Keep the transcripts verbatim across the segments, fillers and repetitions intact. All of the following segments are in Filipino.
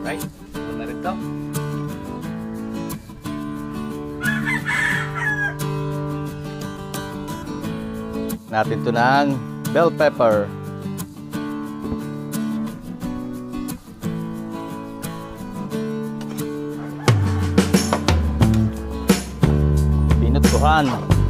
Right, ito na rin to. Natin to ng bell pepper. Pinutuhan.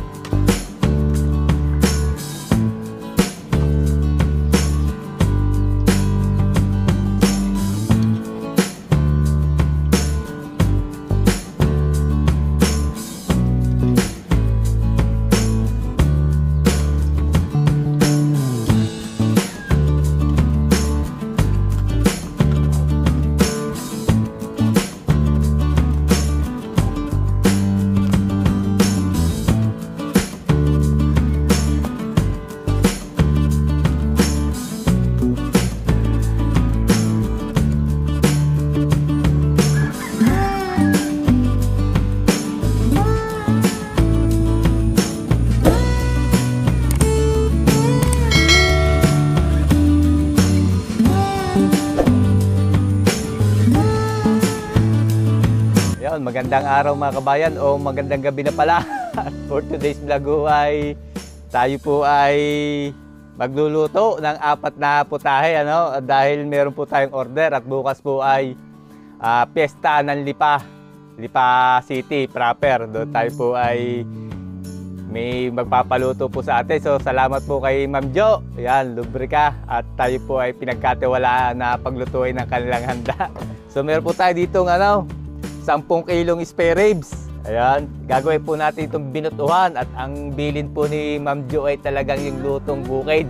Magandang araw mga kabayan o magandang gabi na pala. For today's vlog po ay tayo po ay magluluto ng apat na putahe, ano? Dahil meron po tayong order at bukas po ay uh, piyesta ng Lipa, Lipa City proper. Doon tayo po ay may magpapaluto po sa atin. So salamat po kay Ma'am Jo. Yan, lubrika. At tayo po ay pinagkatiwalaan na paglutuin ng kanilang handa. So meron po tayo dito ng ano, sampung kilong spare ribs. Ayan, gagawin po natin itong binutuhan at ang bilin po ni Ma'am Jo ay talagang yung lutong bukid.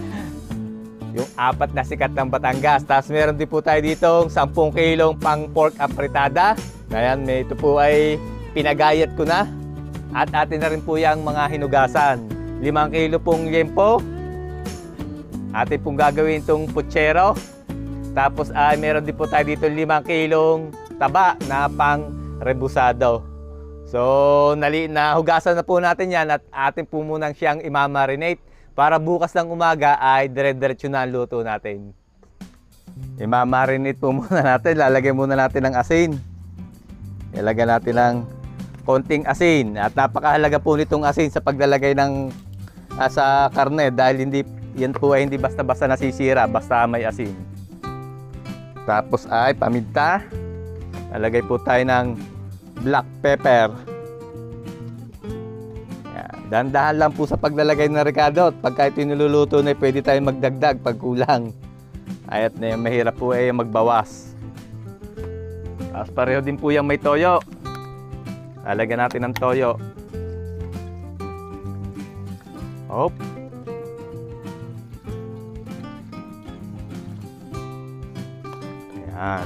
Yung apat na sikat ng Batangas. Tapos meron din po tayo dito sampung kilong pang pork apritada. Ayan, may ito po ay pinagayat ko na. At atin na rin po yung mga hinugasan. limang kilo pong liempo. Atin pong gagawin itong puchero. Tapos ay meron din po tayo dito limang kilong taba na pang rebusado. So, nali, nahugasan na po natin yan at atin po munang siyang imamarinate para bukas ng umaga ay dire-diretso na ang luto natin. Imamarinate po muna natin. Lalagay muna natin ng asin. Ilagay natin ng konting asin. At napakahalaga po nitong asin sa paglalagay ng uh, sa karne dahil hindi, yan po ay hindi basta-basta nasisira basta may asin. Tapos ay paminta. Nalagay po tayo ng black pepper. Yan. Dahan-dahan lang po sa paglalagay ng Ricardo. At pagka ito niluluto na, pwede tayong magdagdag pag kulang. Ayat na yung mahirap po ay magbawas. Tapos pareho din po yung may toyo. Lalagyan natin ng toyo. Hop. Yan.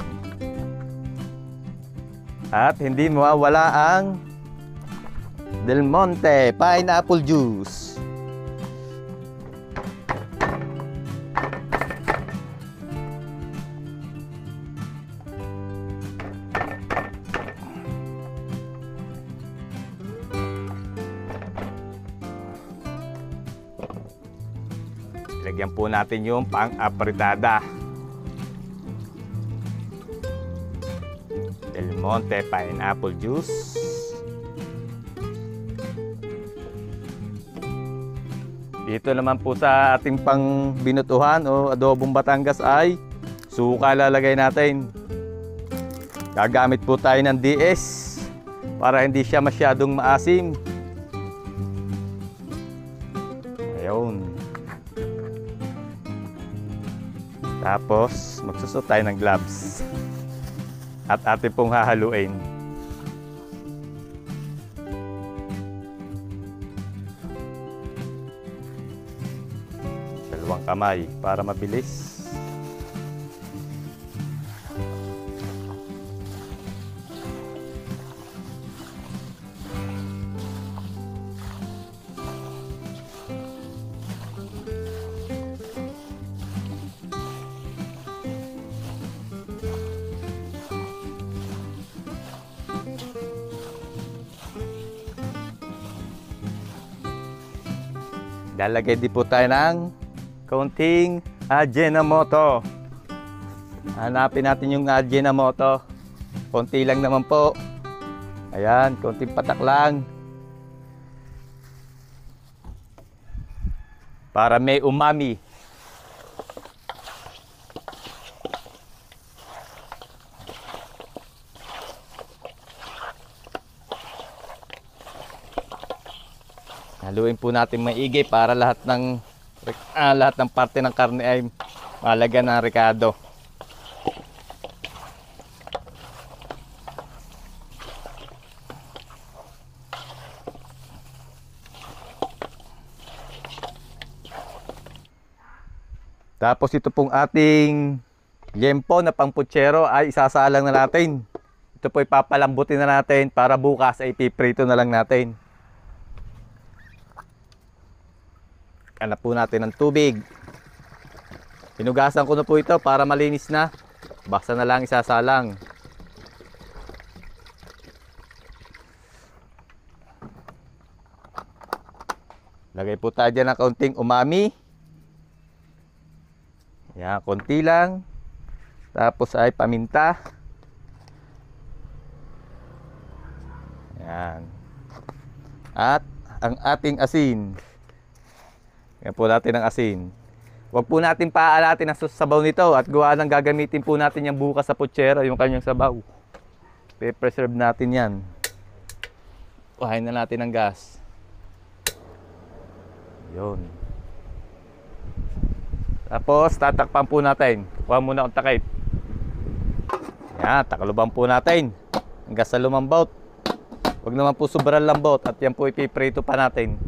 At hindi mawawala ang Del Monte pineapple juice. Lagyan po natin yung pang-apritada. Del Monte pineapple juice. Dito naman po sa ating pang binutuhan o adobong Batangas ay suka lalagay natin. Gagamit po tayo ng D S para hindi siya masyadong maasim. Ayun. Tapos magsusot tayo ng gloves. At atin pong hahaluin. Dalawang kamay para mabilis. Lalagay din po tayo ng kaunting Ajinomoto. Hanapin natin yung Ajinomoto. Konti lang naman po. Ayan, konting patak lang. Para may umami. Haluin po natin maigi para lahat ng ah, lahat ng parte ng karne ay malagyan ng rekado. Tapos ito pong ating liempo na pangputsero ay isasalang na natin. Ito po ipapalambutin na natin para bukas ay ipiprito na lang natin. Hanap po natin ng tubig. Hinugasan ko na po ito para malinis na. Basta na lang isasalang. Lagay po tayo dyan ng kaunting umami. Yan, konti lang. Tapos ay paminta. Yan. At ang ating asin. Yan po natin ang asin. Huwag po natin paalatin ang sabaw nito at gawa ng gagamitin po natin yan bukas sa putsero, yung kanyang sabaw. Pe-preserve natin yan. Kuhain na natin ang gas. Yun. Tapos tatakpan po natin. Kuha muna ang takip. Yan, takluban po natin hanggang sa lumambot. Huwag naman po sobrang lambot at yan po ipiprito pa natin.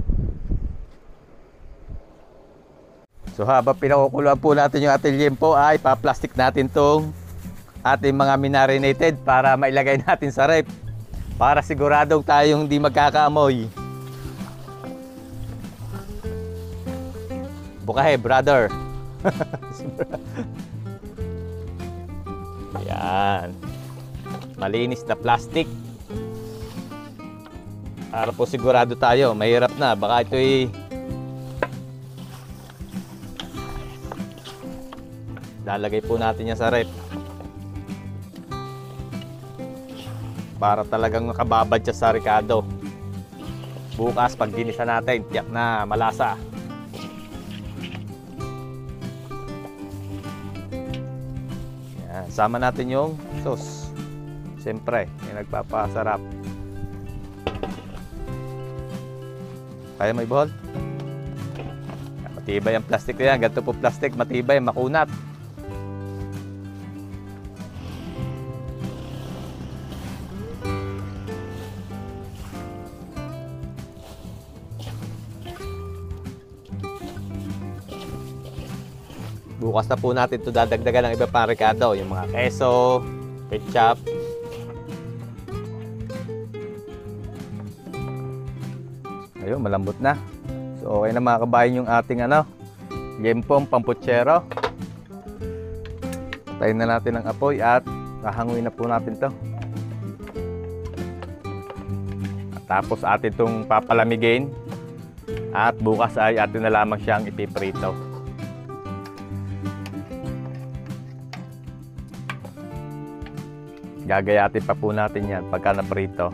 So habang pinakukuluan po natin yung ating liempo ay pa-plastic natin tong ating mga minarinated para mailagay natin sa rep para siguradong tayong hindi magkakaamoy. Bukahe, brother. Ayan. Malinis na plastic. Para po sigurado tayo. Mahirap na. Baka ito'y lalagay po natin yan sa rep. Para talagang nakababad siya sa rekado. Bukas pag ginisa natin, tiyak na malasa. Sama natin yung sauce. Siyempre, yung nagpapasarap. Kaya may buhol? Matibay ang plastic na yan. Ganito po plastic, matibay, makunat. Bukas na po natin ito dadagdagan ng iba pang rekado. Yung mga keso, ketchup. Ayun, malambot na. So okay na mga kabayan yung ating ano, liempong pamputsero. Patayin na natin ang apoy at kahanguin na po natin to. At tapos atin itong papalamigin. At bukas ay atin na lamang siyang ipiprito. Gagayatin pa po natin yan pagka naprito.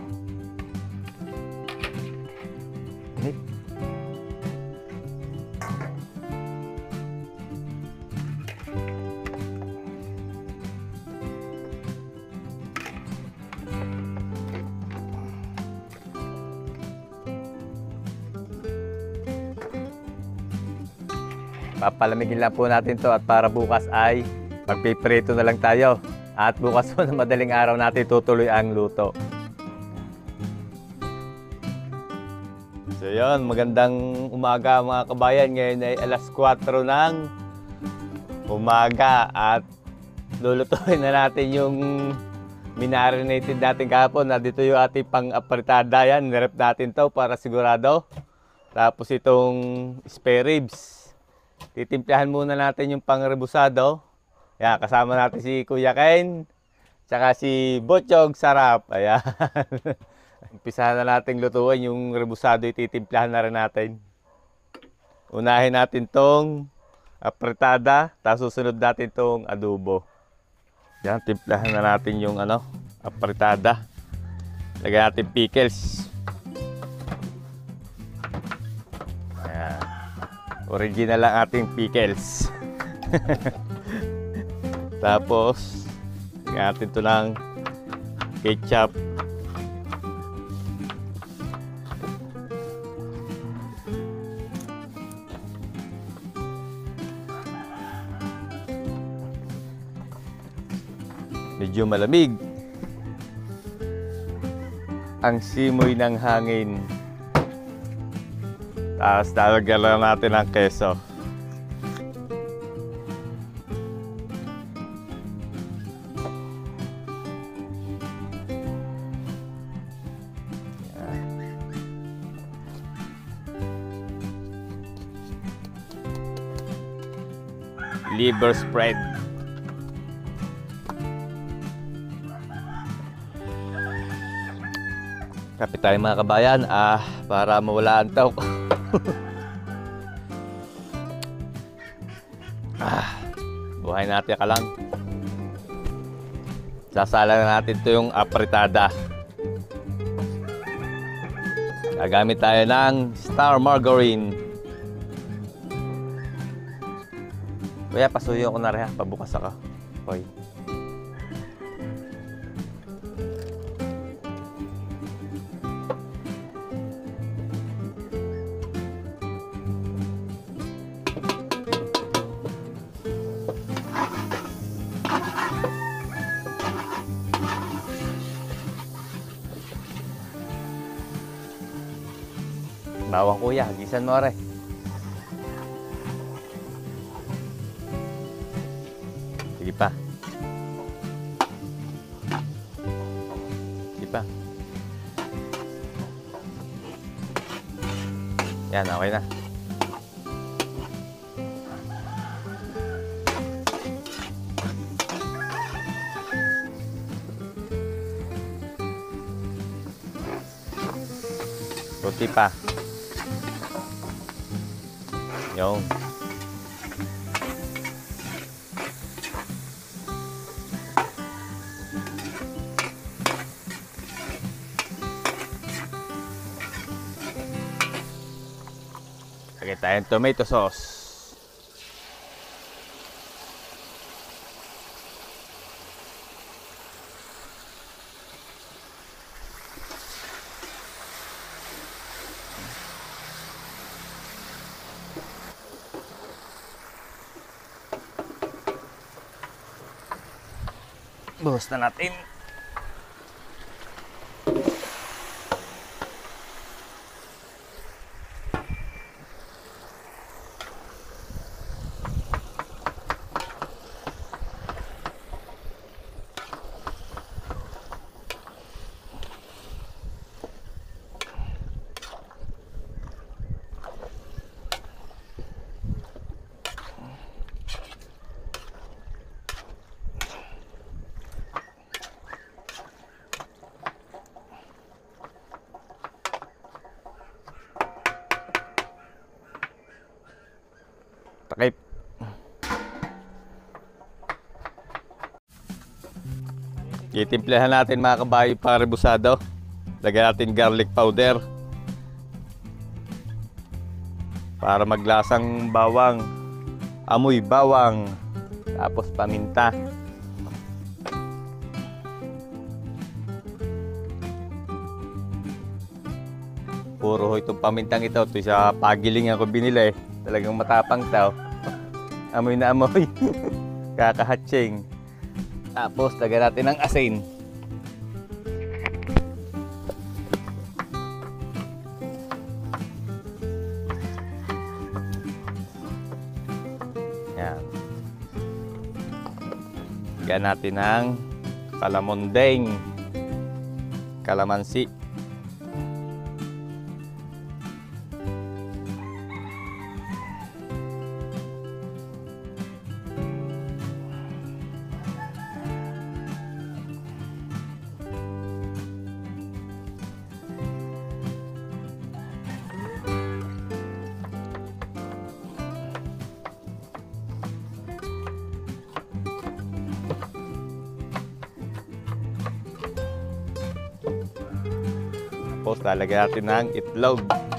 Papalamigin lang po natin to at para bukas ay magpiprito na lang tayo. At bukas po na madaling araw natin tutuloy ang luto. So yun, magandang umaga mga kabayan. Ngayon ay alas kwatro ng umaga at lulutuin na natin yung minarinated natin kahapon. Dito yung ating pang-apritada yan. Nirep natin to para sigurado. Tapos itong spare ribs. Titimplahan muna natin yung pang-rebusado. Yan, kasama natin si Kuya Ken, tsaka si Butchog Sarap. Ayan. Umpisahan na natin lutuin yung rebusado, ititimplahan na rin natin. Unahin natin tong apretada, tapos susunod natin tong adobo. Yan, timplahan na natin yung ano, apritada. Lagyan natin pickles. Ayan. Original lang ating pickles. Tapos, lagyan natin ito ng ketchup. Medyo malamig ang simoy ng hangin. Tapos lalagyan lang natin ang keso. Liver spread. Kapit tayo mga kabayan, ah, para mawala ang tawag. ah, buhay natin ka lang. Sasala na natin ito yung apritada. Gagamit tayo ng Star Margarine. Kuya, pasuyo ko na rin ha, pabukas ako. Hoy. Bawang kuya, hagisan mo rin. Sige pa. Sige pa. Yan, okay na. Kunti pa. Yung. Lagay tayong tomato sauce. Buhos na natin. Takip. Itimplahan natin mga kabayo para rebusado. Lagyan natin garlic powder para maglasang bawang, amoy bawang, tapos paminta. Puro itong pamintang ito, ito sa pagiling ako binili. Talagang matapang tao. Amoy na amoy. Kakahatsing. Tapos, lagyan natin ng asin. Yan. Lagyan natin ng kalamondeng. Kalamansi. Tapos lalagyan natin ng itlog.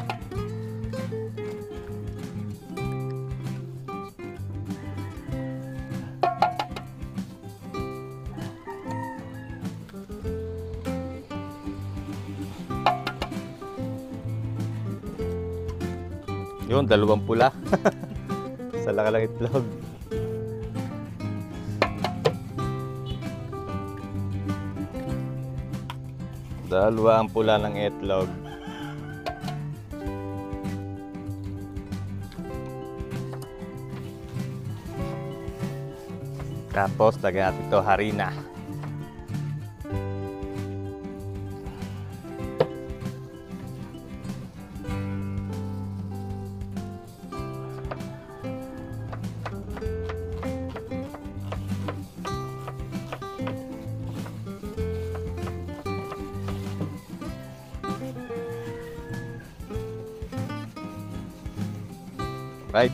Yun, dalawang pula. Sa laki lang itlog. Dalawa ang pula ng itlog. Tapos lagyan natin ito harina. Right.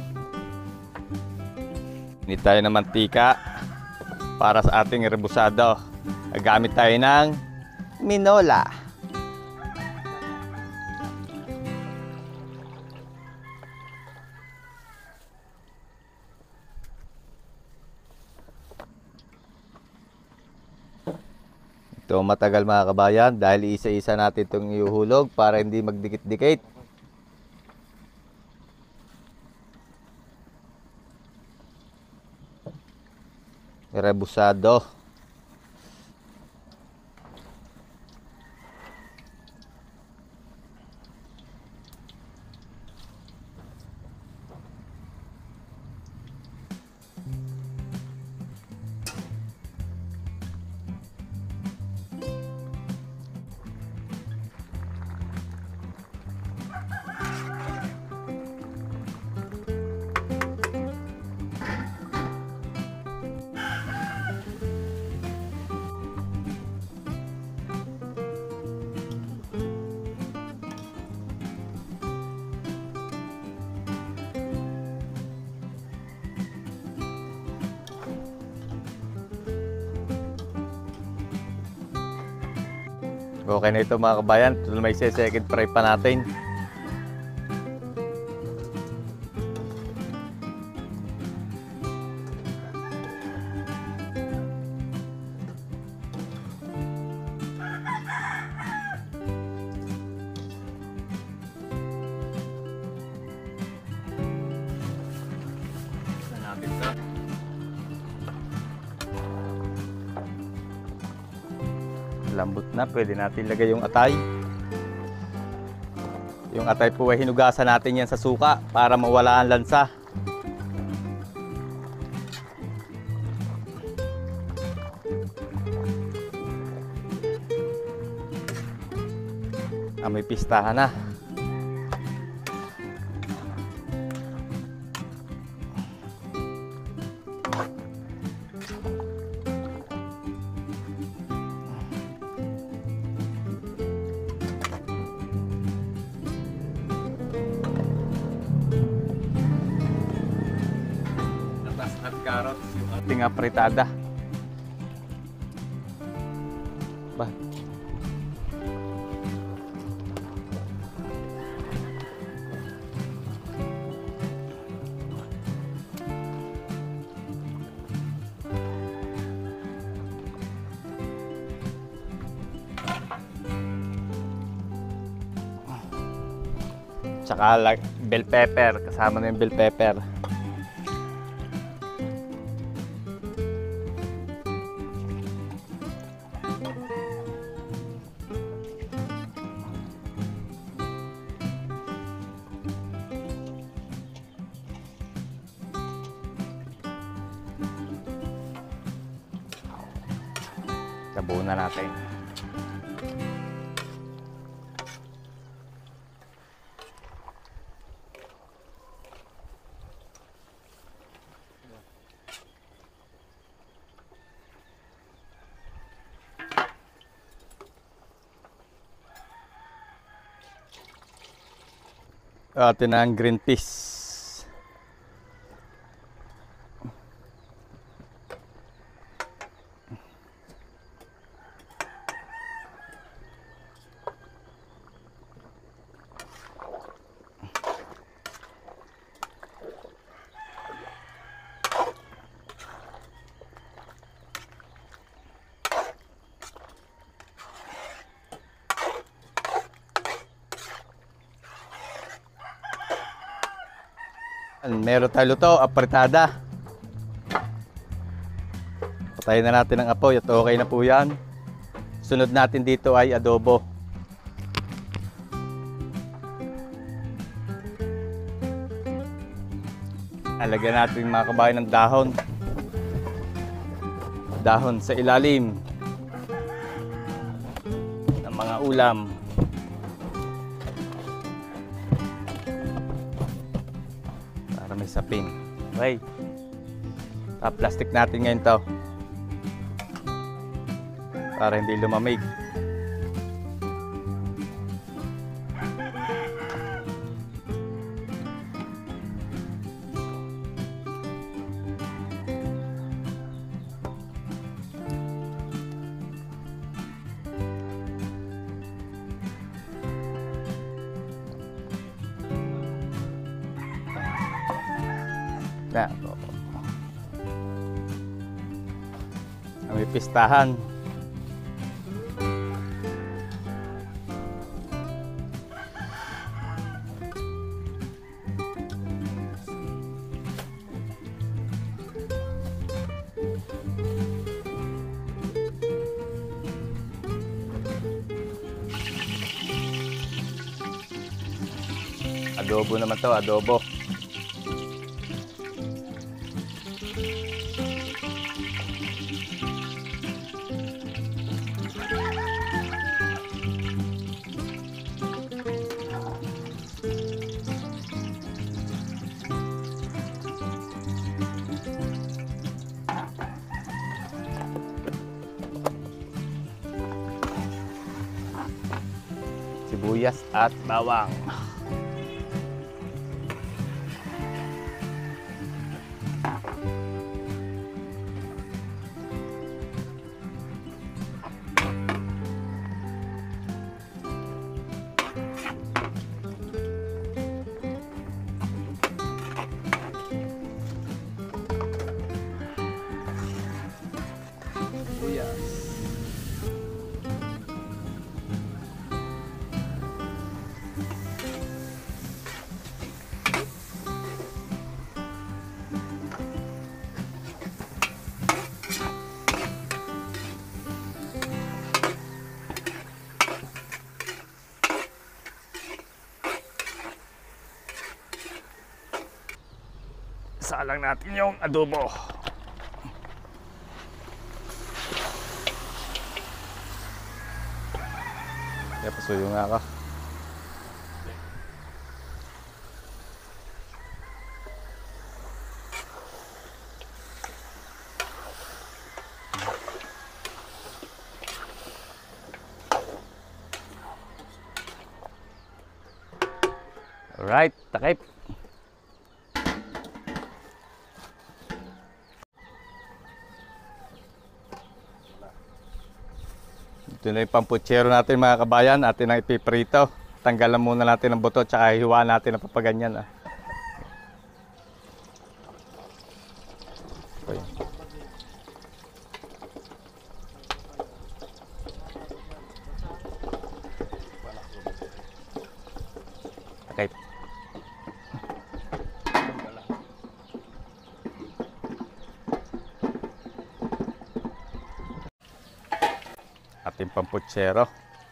Hindi tayo ng mantika para sa ating rebusado. Gagamit tayo ng minola. Ito matagal mga kabayan dahil isa-isa natin itong iuhulog para hindi magdikit-dikit. Rebusado. Okay na ito mga kabayan. Ito may second fry pa natin. Lambot na, pwede natin lagay yung atay. Yung atay po ay hinugasan natin yan sa suka para mawala ang lansa. Ah, may pistahan na. At carrots yung ating apritada. Ba. Tsaka like bell pepper, kasama na yung bell pepper. Sabunan na natin. Atin ang green peas. Yan, meron tayo luto, apritada. Patayin na natin ang apoy at okay na po yan. Sunod natin dito ay adobo. Alagyan natin mga kabayan ng dahon. Dahon sa ilalim ng mga ulam. Para may sapin. Okay. Ta-plastic natin ngayon to. Para hindi lumamig. Na, may pistahan. Adobo naman to, adobo. Sibuyas at bawang. Salang natin yung adobo. Kaya pasuyo nga ka. Alright, takip. Ito na yung pamputsero natin mga kabayan, atin ang ipiprito. Tanggalan muna natin ang buto, tsaka hiwaan natin ang papaganyan. Ah. Okay. Okay. Ating pamputsero.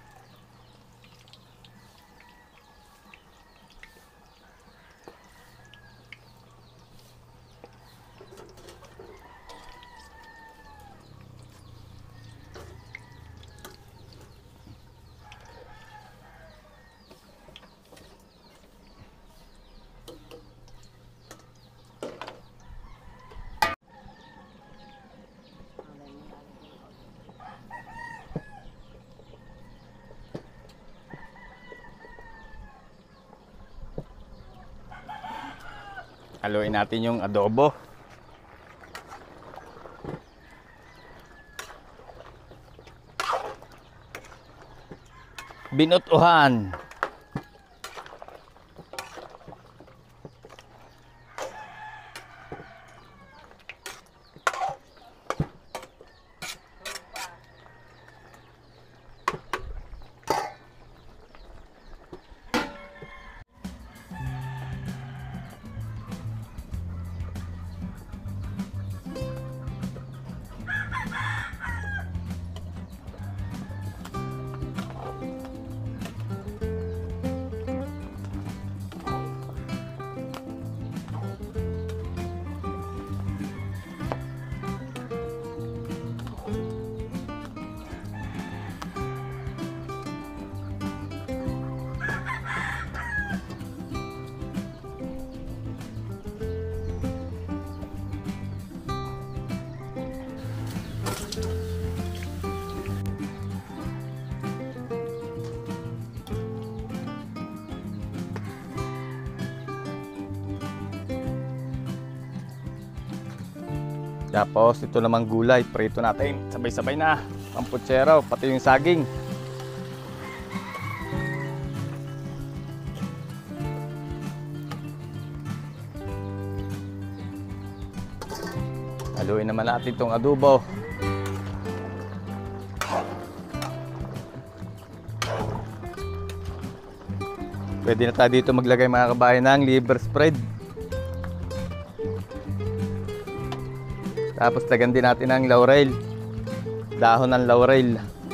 Haluin natin yung adobo. Binutuhan. Tapos ito namang gulay, prito natin. Sabay-sabay na. Ang putsero, pati yung saging. Haluin naman natin itong adobo. Pwede na tayo dito maglagay mga kabayan ng liver spread. Tapos tagan din natin ang laurel. Dahon ng laurel.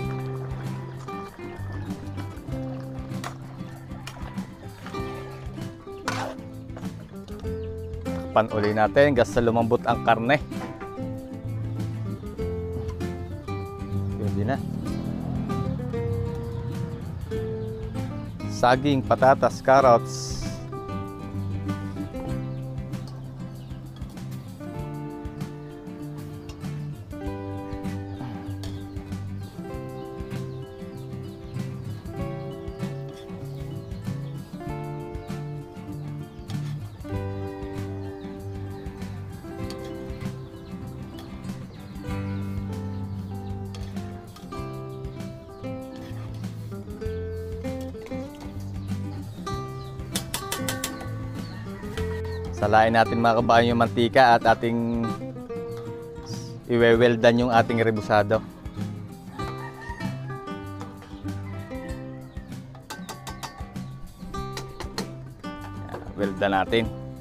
Pan uli natin hanggang sa lumambot ang karne. Pwede na. Saging, patatas, carrots. Salain natin mga kabayan yung mantika at ating iwe-weldan yung ating rebusado. Weldan natin.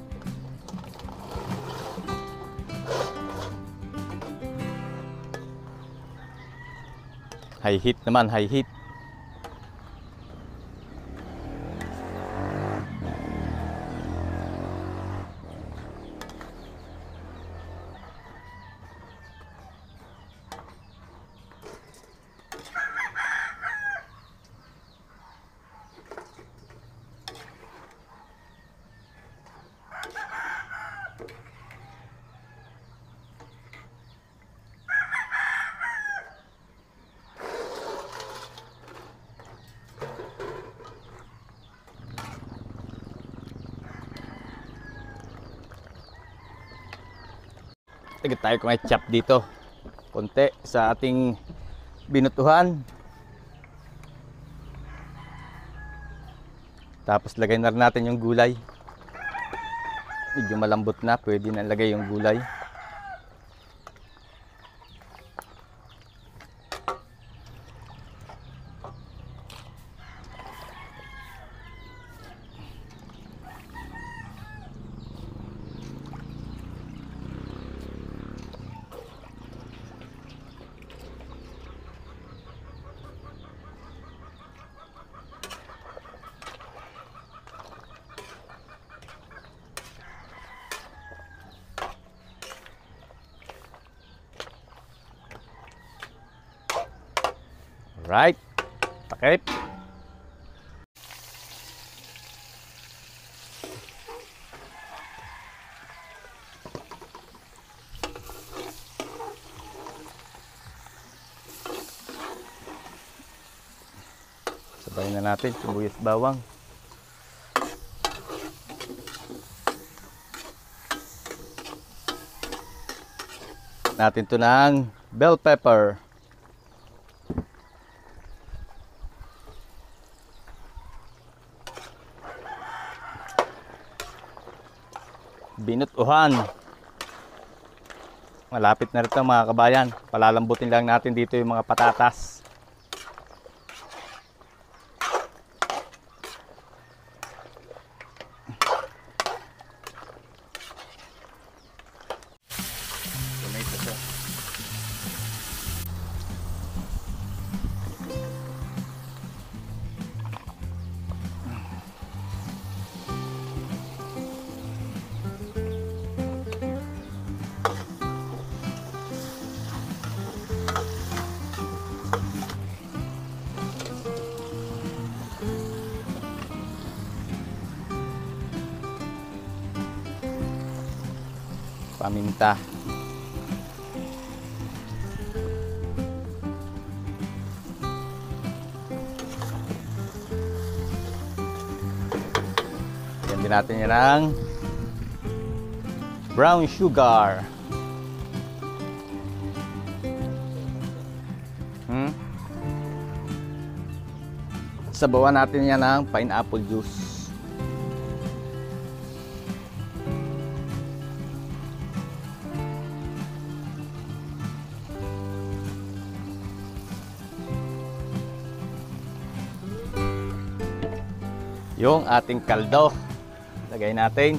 High heat naman, high heat. Tagad tayo kung may chop dito. Konti sa ating binutuhan. Tapos lagay na rin natin yung gulay. Medyo malambot na, pwede na lagay yung gulay. Right, takip. Sabayin na natin sibuyas bawang. Natin to ng bell pepper. Binutuhan. Malapit na rito mga kabayan. Palalambutin lang natin dito yung mga patatas. Tomato sauce. Paminta. Yan din natin yan ng brown sugar. sabawan natin yan ng pineapple juice. Yung ating kaldo, lagay natin.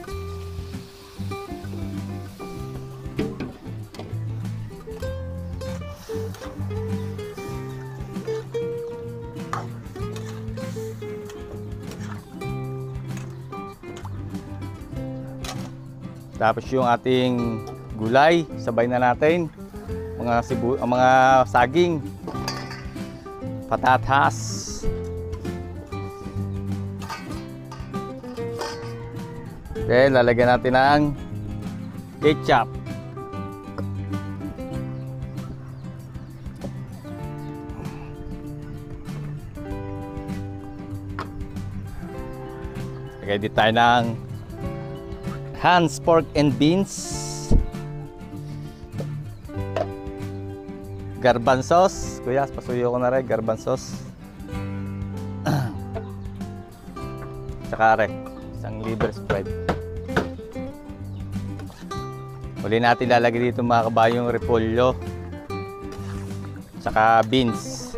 Tapos yung ating gulay, sabay na natin. Mga sibu, mga saging, patatas. Then lalagyan natin ng ketchup. Lagay din tayo ng Hans pork and beans, garbanzos. Kuya, pasuyo ko na rin garbanzos. Tsaka rin isang liver spread. Uli natin lalagay dito mga kabayong repolyo tsaka beans.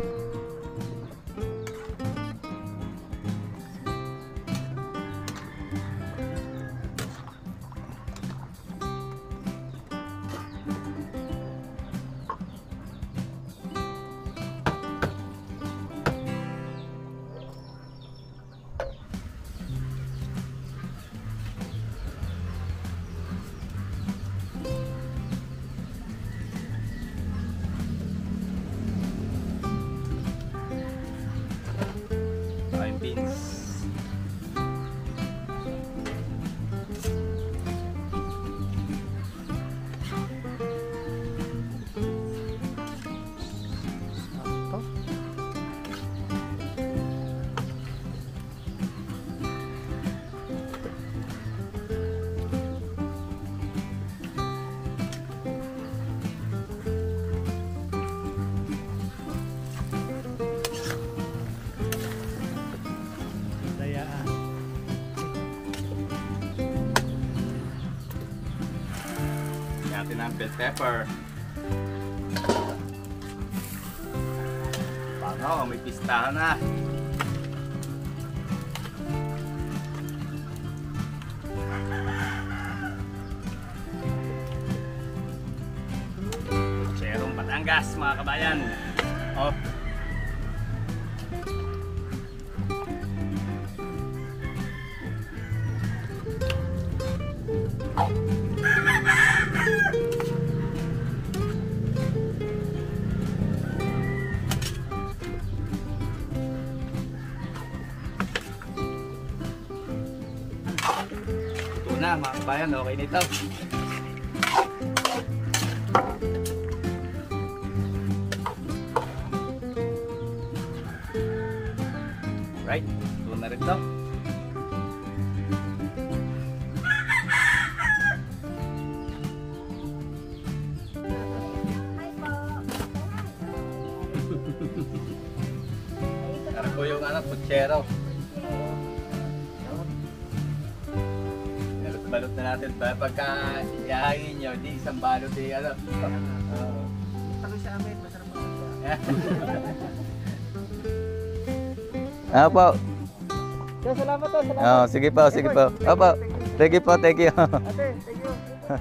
Beans. Natin ang bell pepper. Paano? May pistahan na. Cherong Batangas mga kabayan. Oh. Ito na mga kabayan, okay nito. Right, ito na rin ito. Tara po yung anak, putsero. Balot na natin pa pagka ihahingin nyo, di isang balot eh, ano. Uh, Pagka sa amin, masarap mo. Ah po. Salamat po, salamat. Oh, sige po, sige po. Opo. Thank you po, thank you. Ate, thank you.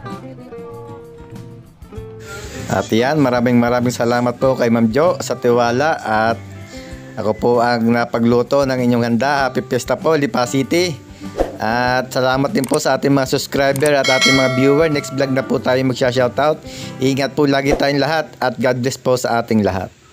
At yan, maraming maraming salamat po kay Ma'am Jo sa tiwala at ako po ang napagluto ng inyong handa. Happy Fiesta po, Lipa City. At salamat din po sa ating mga subscriber at ating mga viewer. Next vlog na po tayo magsha-shoutout. Ingat po lagi tayong lahat at God bless po sa ating lahat.